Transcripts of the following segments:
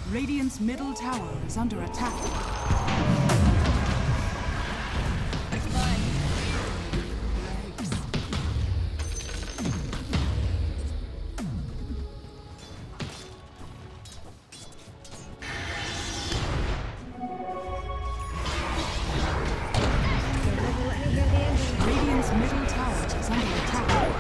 Radiant's middle tower is under attack. Radiant's middle tower is under attack.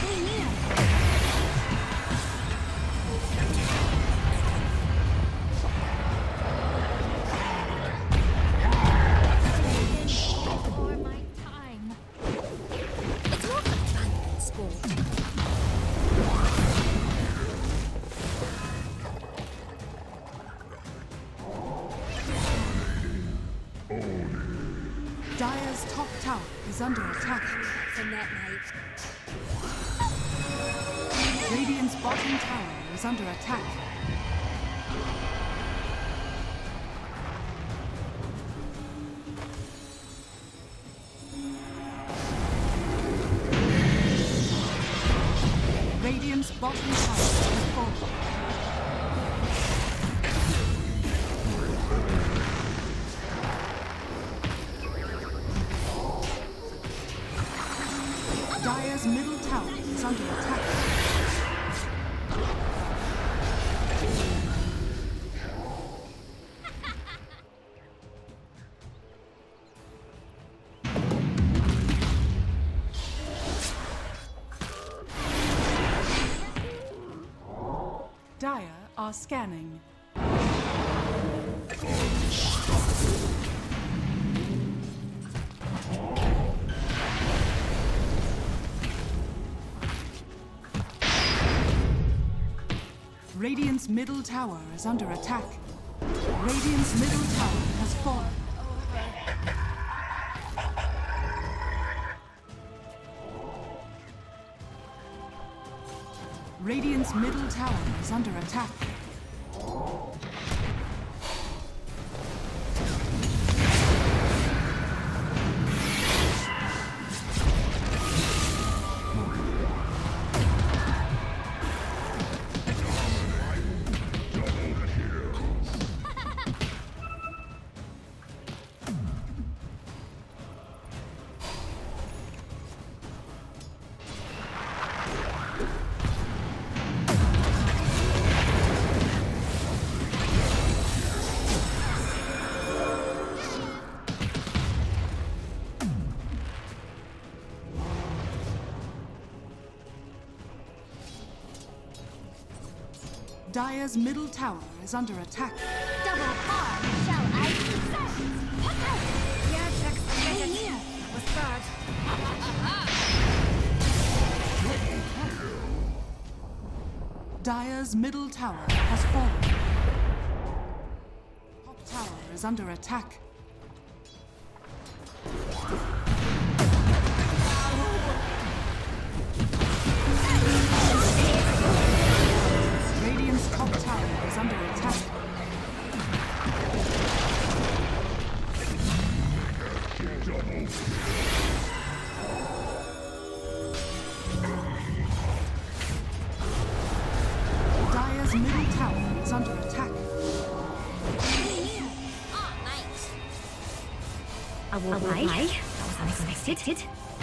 Dire's top tower is under attack. From that night. Radiant's bottom tower is under attack. Radiant's bottom tower is falling. Dire's middle tower is under attack. Dire are scanning. Radiant's middle tower is under attack. Radiant's middle tower has fallen. Radiant's middle tower is under attack. Dire's middle tower is under attack. Double R, shall I success? Yeah, check. Hey, here. What's that? Dire's middle tower has fallen. Top tower is under attack. Radiant's top tower is under attack. Dire's middle tower is under attack. I will lie. That was unexpected.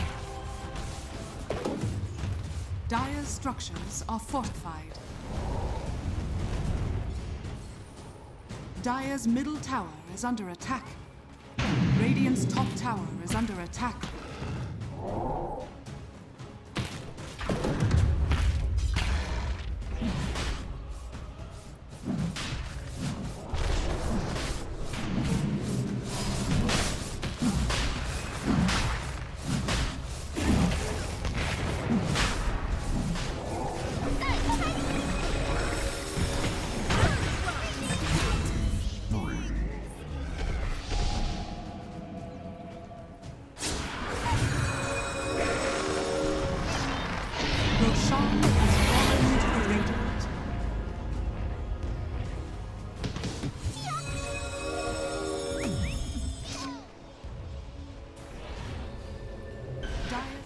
Dire's structures are fortified. Dire's middle tower is under attack. Radiant's top tower is under attack. Roshan has fallen to the Radiant. Dire...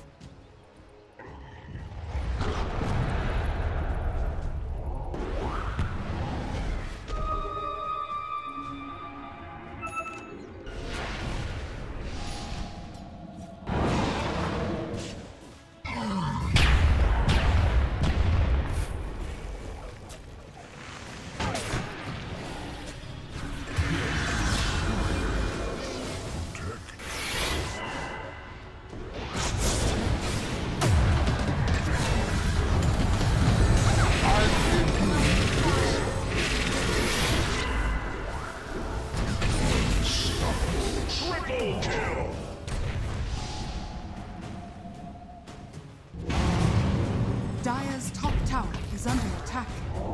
Dire's top tower is under attack.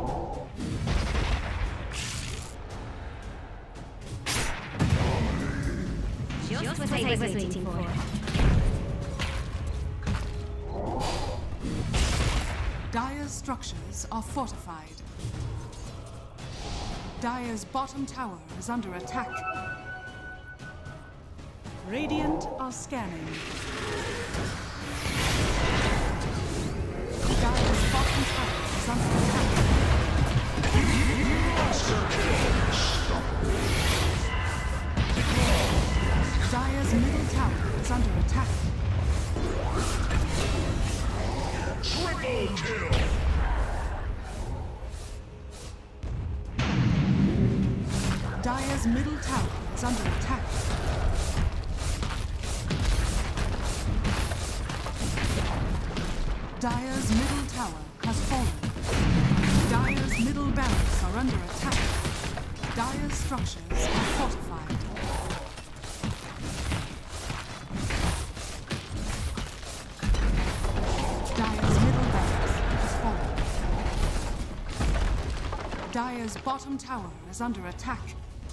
Just what I was waiting for. Dire's structures are fortified. Dire's bottom tower is under attack. Radiant are scanning. Dire's bottom tower is under attack. Dire's middle tower is under attack. Triple kill! Dire's middle tower is under attack. Dire's middle tower has fallen. Dire's middle barracks are under attack. Dire's structures are fortified. Dire's middle barracks has fallen. Dire's bottom tower is under attack.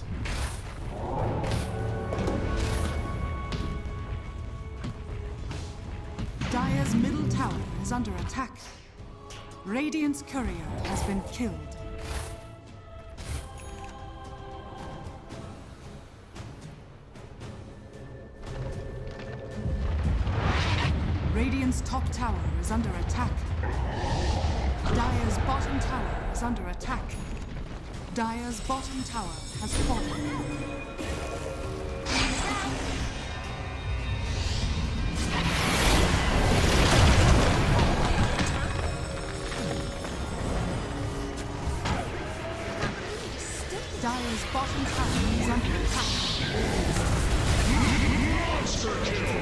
Dire's middle tower is under attack. Radiant's courier has been killed. Radiant's top tower is under attack. Dire's bottom tower is under attack. Dire's bottom tower has fallen. Dire's bottom tower is under attack. Monster kill!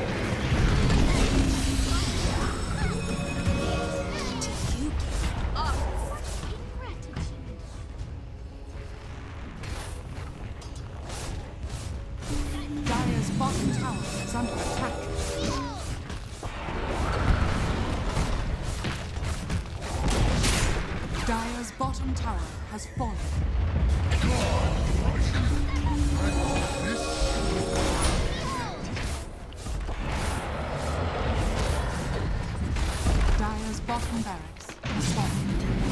Dire's bottom tower is under attack. Dire's bottom tower has fallen. Dire's bottom barracks has fallen.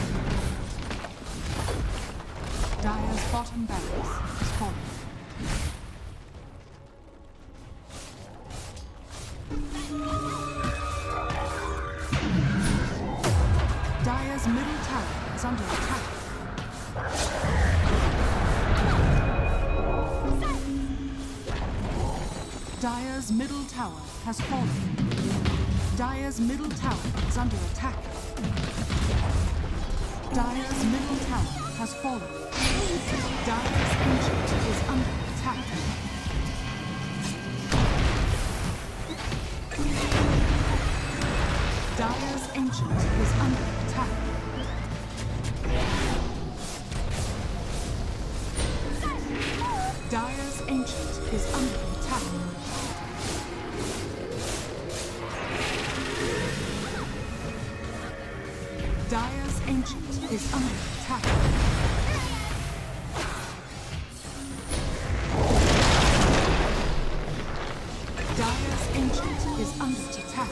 Dire's bottom barracks has fallen. Dire's middle tower is under attack. Dire's middle tower has fallen. Dire's middle tower is under attack. Dire's middle tower has fallen. Dire's ancient is under attack. Dire's ancient is under attack. Dire's ancient is under attack. Dire's ancient is under attack. Dire's ancient is under attack.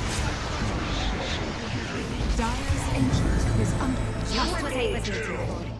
Dire's ancient is under attack.